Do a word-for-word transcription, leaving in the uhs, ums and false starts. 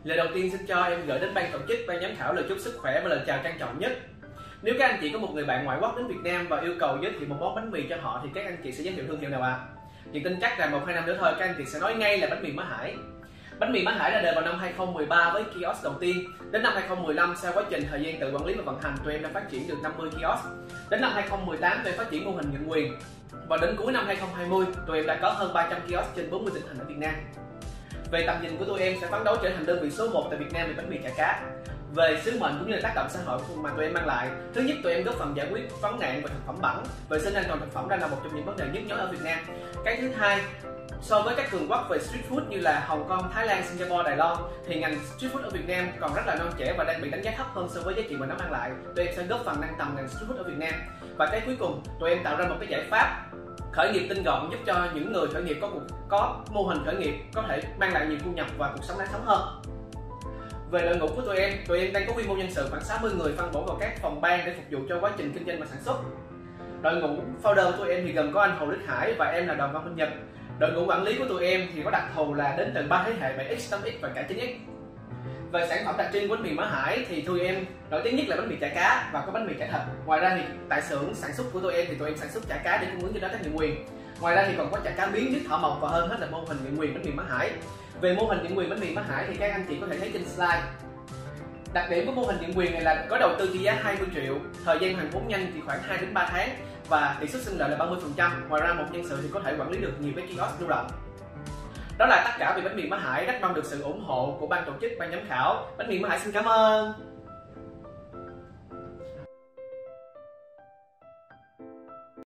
Lời đầu tiên xin cho em gửi đến ban tổ chức, ban giám khảo lời chúc sức khỏe và lời chào trang trọng nhất. Nếu các anh chị có một người bạn ngoại quốc đến Việt Nam và yêu cầu giới thiệu một món bánh mì cho họ thì các anh chị sẽ giới thiệu thương hiệu nào ạ? À? Chị tin chắc rằng một hai năm nữa thôi các anh chị sẽ nói ngay là bánh mì Má Hải. Bánh mì Má Hải ra đời vào năm hai không một ba với kiosk đầu tiên. Đến năm hai không một lăm, sau quá trình thời gian tự quản lý và vận hành, tụi em đã phát triển được năm mươi kiosk. Đến năm hai không một tám, tụi em phát triển mô hình nhận quyền. Và đến cuối năm hai không hai không, tụi em đã có hơn ba trăm kiosk trên bốn mươi tỉnh thành ở Việt Nam. Về tầm nhìn của tụi em sẽ phấn đấu trở thành đơn vị số một tại Việt Nam về bánh mì chả cá. Về sứ mệnh cũng như là tác động xã hội mà tụi em mang lại, thứ nhất tụi em góp phần giải quyết vấn nạn về thực phẩm bẩn. Vệ sinh an toàn thực phẩm đang là một trong những vấn đề nhức nhối ở Việt Nam. Cái thứ hai, so với các cường quốc về street food như là Hồng Kông, Thái Lan, Singapore, Đài Loan thì ngành street food ở Việt Nam còn rất là non trẻ và đang bị đánh giá thấp hơn so với giá trị mà nó mang lại. Tụi em sẽ góp phần nâng tầm ngành street food ở Việt Nam. Và cái cuối cùng, tụi em tạo ra một cái giải pháp khởi nghiệp tinh gọn giúp cho những người khởi nghiệp có cuộc có mô hình khởi nghiệp có thể mang lại nhiều thu nhập và cuộc sống đáng sống hơn. Về đội ngũ của tụi em, tụi em đang có quy mô nhân sự khoảng sáu mươi người phân bổ vào các phòng ban để phục vụ cho quá trình kinh doanh và sản xuất. Đội ngũ founder của tụi em thì gồm có anh Hồ Đức Hải và em là Đoàn Văn Minh Nhật. Đội ngũ quản lý của tụi em thì có đặc thù là đến từ ba thế hệ bảy x, tám x và cả chín x. Về sản phẩm đặc trưng của bánh mì Má Hải thì tụi em nổi tiếng nhất là bánh mì chả cá và có bánh mì chả thịt. Ngoài ra thì tại xưởng sản xuất của tụi em thì tụi em sản xuất chả cá để cung ứng cho đối tác nhượng quyền. Ngoài ra thì còn có chả cá miếng, nước thỏ mộc và hơn hết là mô hình nhượng quyền bánh mì Má Hải. Về mô hình nhượng quyền bánh mì Má Hải thì các anh chị có thể thấy trên slide. Đặc điểm của mô hình nhượng quyền này là có đầu tư trị giá hai mươi triệu, thời gian hoàn vốn nhanh thì khoảng hai đến ba tháng và tỷ suất sinh lợi là ba mươi phần trăm. Ngoài ra một nhân sự thì có thể quản lý được nhiều cái kiosk lưu động. Đó là tất cả về bánh mì Má Hải, rất mong được sự ủng hộ của ban tổ chức, ban giám khảo. Bánh mì Má Hải xin cảm ơn.